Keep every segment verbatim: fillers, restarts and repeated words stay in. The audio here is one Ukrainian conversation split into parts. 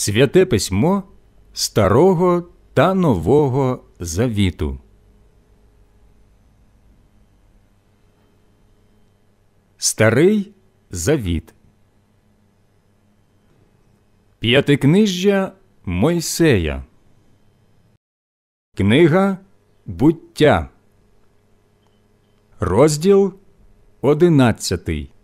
Святе письмо Старого та Нового Завіту. Старий Завіт. П'ятикнижжя Мойсея. Книга Буття. Розділ одинадцятий.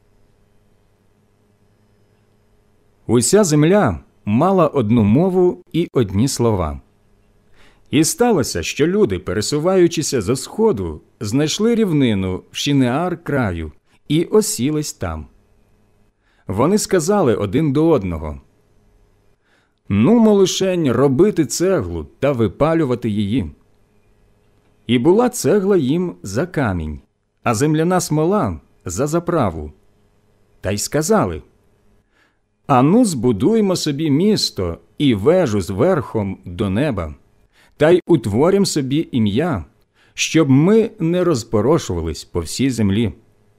Уся земля мала одну мову і одні слова. І сталося, що люди, пересуваючися зо сходу, знайшли рівнину в Шинеар краю і осілись там. Вони сказали один до одного: «Нумо лишень робити цеглу та випалювати її». І була цегла їм за камінь, а земляна смола за заправу. Та й сказали: «Ану, збудуймо собі місто і вежу з верхом до неба, та й утворім собі ім'я, щоб ми не розпорошувались по всій землі».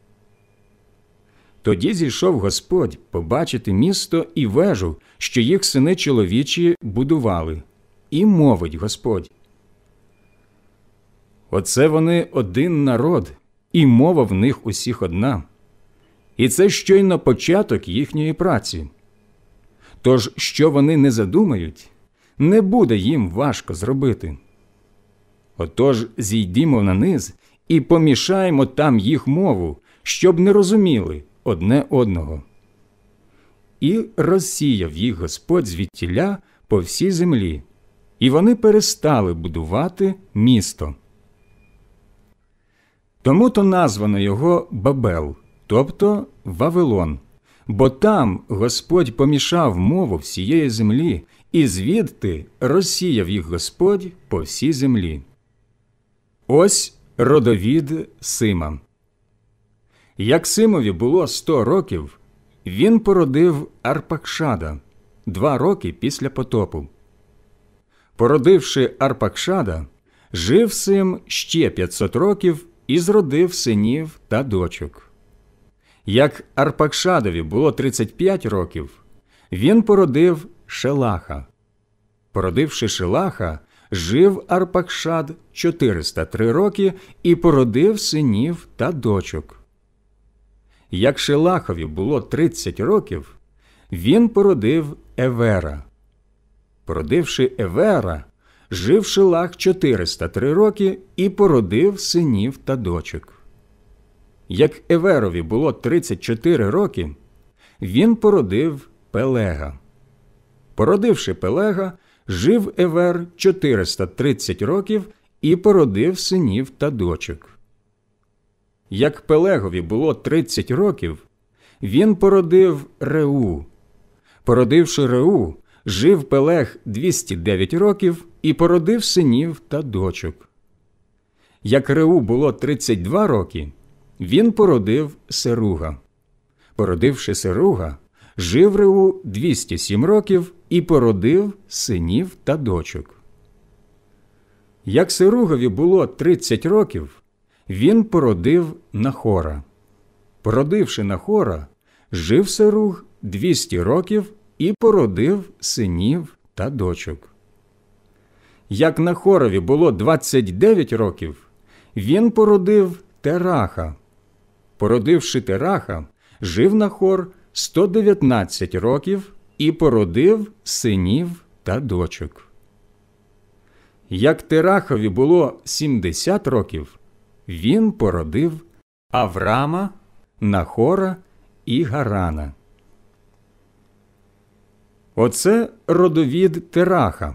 Тоді зійшов Господь побачити місто і вежу, що їх сини чоловічі будували, і мовить Господь: «Оце вони один народ, і мова в них усіх одна, і це щойно початок їхньої праці. Тож, що вони не задумають, не буде їм важко зробити. Отож, зійдімо на низ і помішаємо там їх мову, щоб не розуміли одне одного». І розсіяв їх Господь звідтіля по всій землі, і вони перестали будувати місто. Тому-то названо його Бабел, тобто Вавилон, бо там Господь помішав мову всієї землі, і звідти розсіяв їх Господь по всій землі. Ось родовід Сима. Як Симові було сто років, він породив Арпакшада, два роки після потопу. Породивши Арпакшада, жив Сим ще п'ятсот років і зродив синів та дочок. Як Арпакшадові було тридцять п'ять років, він породив Шелаха. Породивши Шелаха, жив Арпакшад чотириста три роки і породив синів та дочок. Як Шелахові було тридцять років, він породив Евера. Породивши Евера, жив Шелах чотириста три роки і породив синів та дочок. Як Еверові було тридцять чотири роки, він породив Пелега. Породивши Пелега, жив Евер чотириста тридцять років і породив синів та дочок. Як Пелегові було тридцять років, він породив Реу. Породивши Реу, жив Пелег двісті дев'ять років і породив синів та дочок. Як Реу було тридцять два роки, він породив Серуга. Породивши Серуга, жив Реу двісті сім років і породив синів та дочок. Як Серугові було тридцять років, він породив Нахора. Породивши Нахора, жив Серуг двісті років і породив синів та дочок. Як Нахорові було двадцять дев'ять років, він породив Тераха. Породивши Тераха, жив Нахор сто дев'ятнадцять років і породив синів та дочок. Як Терахові було сімдесят років, він породив Аврама, Нахора і Гарана. Оце родовід Тераха.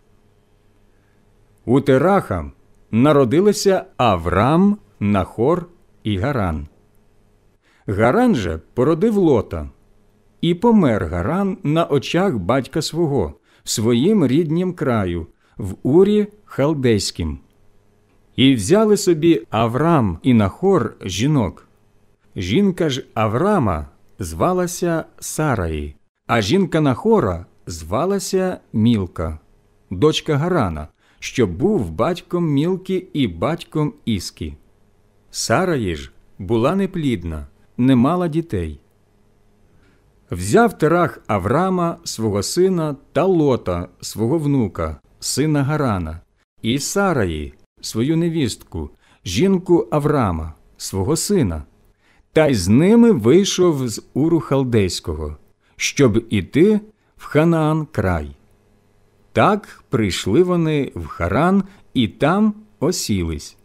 У Тераха народилися Аврам, Нахор і Гаран. Гаран же породив Лота. І помер Гаран на очах батька свого, в своїм ріднім краю, в Урі Халдейськім. І взяли собі Аврам і Нахор жінок. Жінка ж Аврама звалася Сараї, а жінка Нахора звалася Мілка, дочка Гарана, що був батьком Мілки і батьком Іскі. Сараї ж була неплідна, не мала дітей. Взяв Терах Аврама, свого сина, та Лота, свого внука, сина Гарана, і Сараї, свою невістку, жінку Аврама, свого сина, та й з ними вийшов з Уру Халдейського, щоб іти в Ханаан край. Так прийшли вони в Харан і там осілись.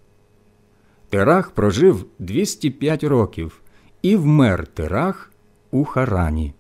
Терах прожив двісті п'ять років, і вмер Терах у Харані.